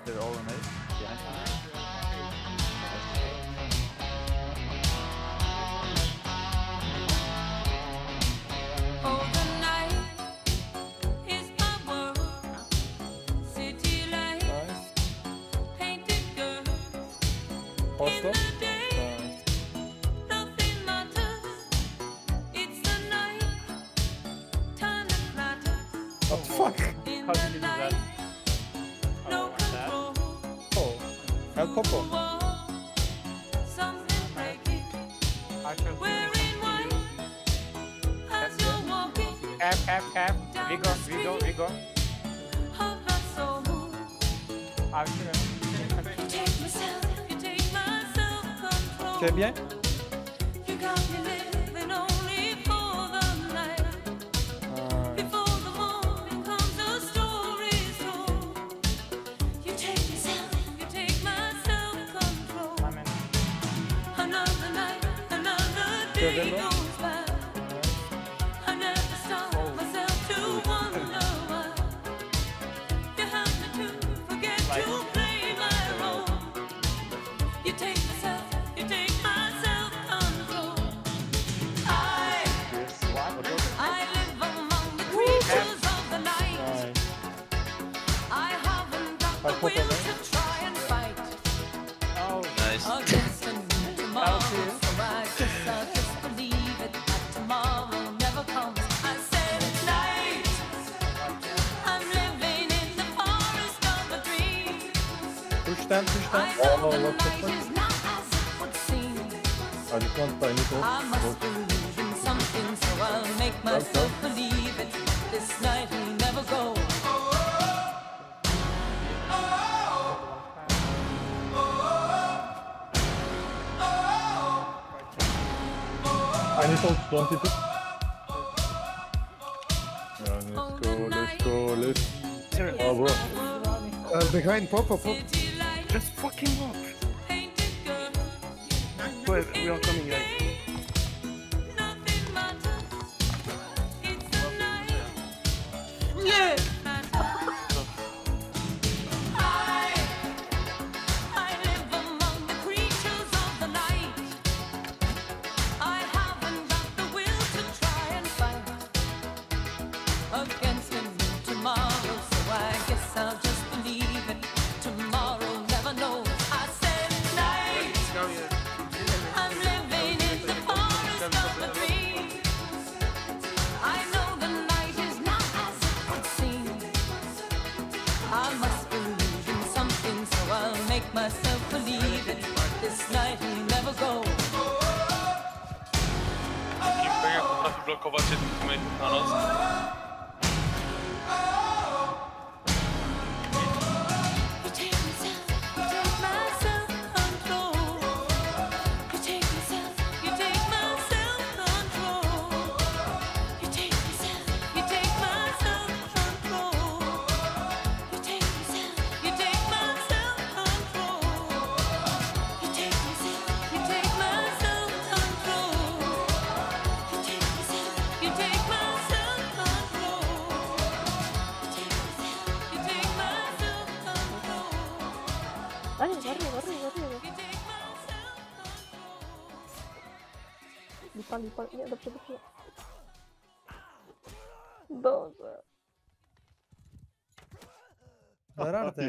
they're all on A. Behind you. Posto? What the fuck? How did you do that? Oh, that? Oh, El Popo. Cap. We go. Tu es bien? Oh, nice. Push them. Oh, what the fuck? I just want to find it all. Something, so I'll make myself believe it. This night will never go. I need to don't hit it. Let's go. Oh, bro. Behind Pop. Just fucking walk. Wait, we are coming, guys. Yeah! Against him tomorrow, so I guess I'll just believe it. Tomorrow never knows. I said night. I'm living in the forest of a dream. I know the night is not as it would seem. I must believe in something, so I'll make myself believe it. This night will never go. Jak potrafi blokować jednych teammateów na nos. Lipa, nie, dobrze. Boże. Where are they?